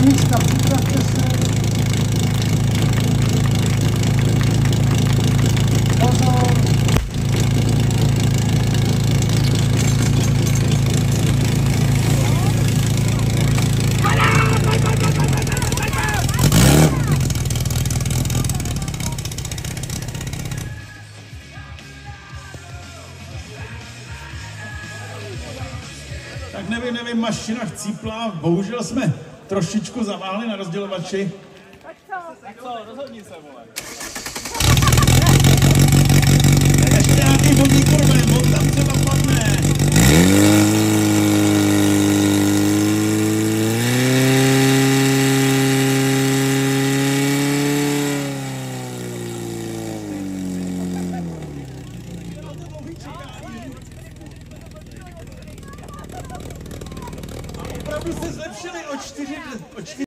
Anička, připravte se. Pozor. Tak nevím, mašina chcípla, bohužel jsme trošičku zaváhli na rozdělovači. Tak co, rozhodni se, vole. Ještě nějaký vodní kurve, on tam třeba padne. A opravdu se zlepšili o 4